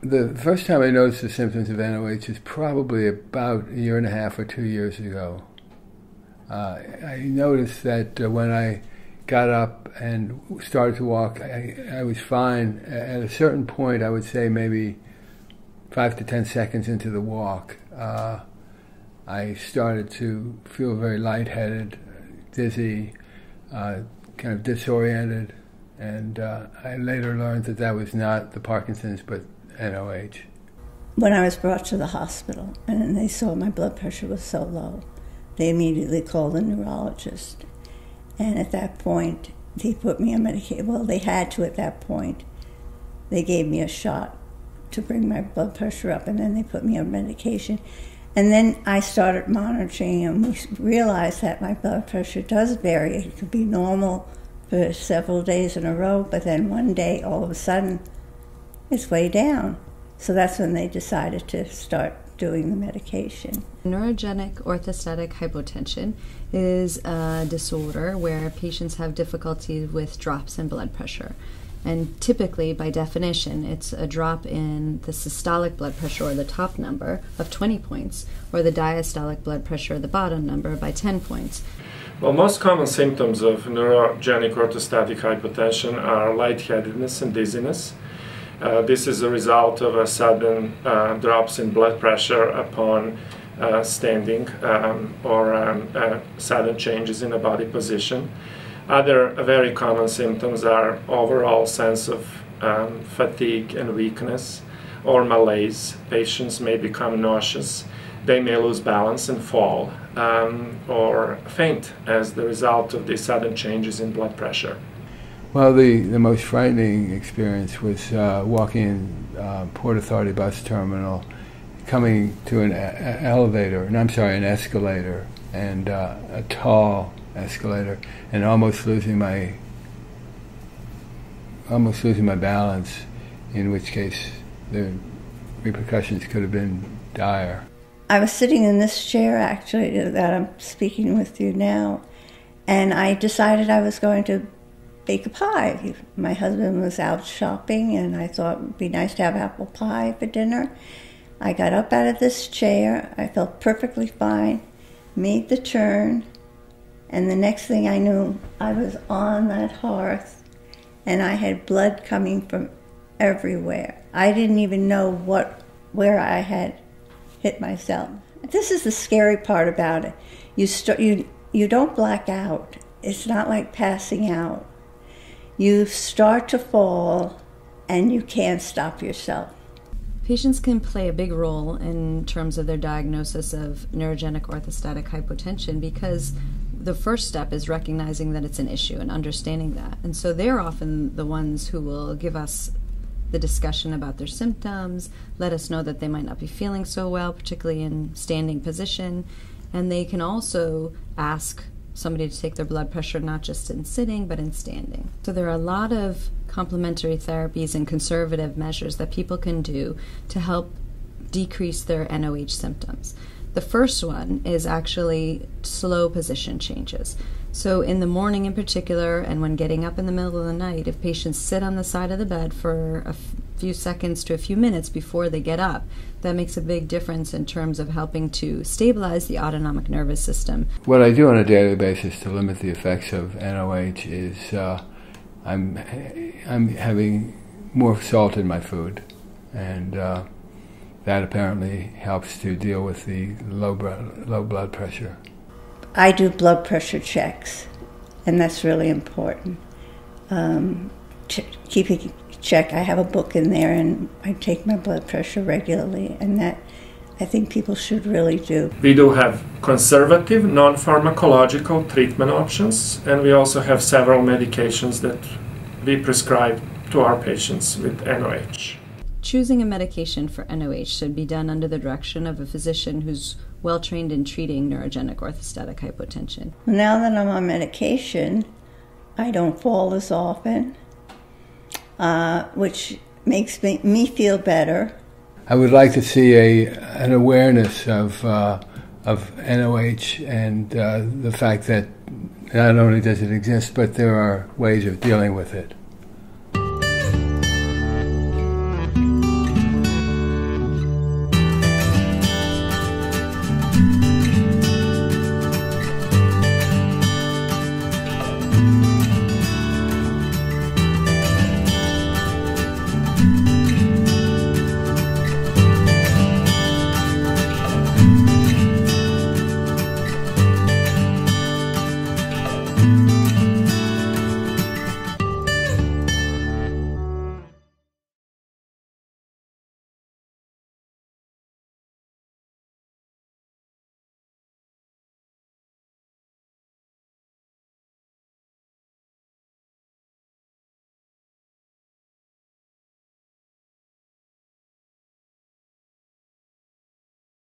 The first time I noticed the symptoms of NOH is probably about 1.5 years or 2 years ago. I noticed that when I got up and started to walk, I was fine. At a certain point, I would say maybe 5 to 10 seconds into the walk, I started to feel very lightheaded, dizzy, kind of disoriented, and I later learned that that was not the Parkinson's, but NOH. When I was brought to the hospital and they saw my blood pressure was so low, they immediately called the neurologist. And at that point, they put me on medication. Well, they had to at that point. They gave me a shot to bring my blood pressure up, and then they put me on medication. And then I started monitoring, and we realized that my blood pressure does vary. It could be normal for several days in a row, but then one day, all of a sudden, it's way down. So that's when they decided to start doing the medication. Neurogenic orthostatic hypotension is a disorder where patients have difficulty with drops in blood pressure. And typically, by definition, it's a drop in the systolic blood pressure, or the top number, of 20 points, or the diastolic blood pressure, the bottom number, by 10 points. Well, most common symptoms of neurogenic orthostatic hypotension are lightheadedness and dizziness. This is a result of a sudden drops in blood pressure upon standing or sudden changes in the body position. Other very common symptoms are overall sense of fatigue and weakness or malaise. Patients may become nauseous. They may lose balance and fall or faint as the result of the sudden changes in blood pressure. Well, the most frightening experience was walking in Port Authority bus terminal, coming to an an escalator, and a tall escalator, and almost losing my balance, in which case the repercussions could have been dire. I was sitting in this chair, actually, that I'm speaking with you now, and I decided I was going to bake a pie. My husband was out shopping, and I thought it would be nice to have apple pie for dinner. I got up out of this chair. I felt perfectly fine, made the turn, and the next thing I knew, I was on that hearth, and I had blood coming from everywhere. I didn't even know where I had hit myself. This is the scary part about it. You don't black out. It's not like passing out. You start to fall, and you can't stop yourself. Patients can play a big role in terms of their diagnosis of neurogenic orthostatic hypotension because the first step is recognizing that it's an issue and understanding that. And so they're often the ones who will give us the discussion about their symptoms, let us know that they might not be feeling so well, particularly in standing position, and they can also ask somebody to take their blood pressure not just in sitting but in standing. So there are a lot of complementary therapies and conservative measures that people can do to help decrease their NOH symptoms. The first one is actually slow position changes. So in the morning in particular, and when getting up in the middle of the night, if patients sit on the side of the bed for a few seconds to a few minutes before they get up, that makes a big difference in terms of helping to stabilize the autonomic nervous system. What I do on a daily basis to limit the effects of NOH is I'm having more salt in my food, and that apparently helps to deal with the low blood pressure. I do blood pressure checks, and that's really important. Keeping check. I have a book in there, and I take my blood pressure regularly, and that I think people should really do. We do have conservative, non-pharmacological treatment options, and we also have several medications that we prescribe to our patients with NOH. Choosing a medication for NOH should be done under the direction of a physician who's well-trained in treating neurogenic orthostatic hypotension. Now that I'm on medication, I don't fall as often, which makes me feel better. I would like to see an awareness of NOH and the fact that not only does it exist, but there are ways of dealing with it.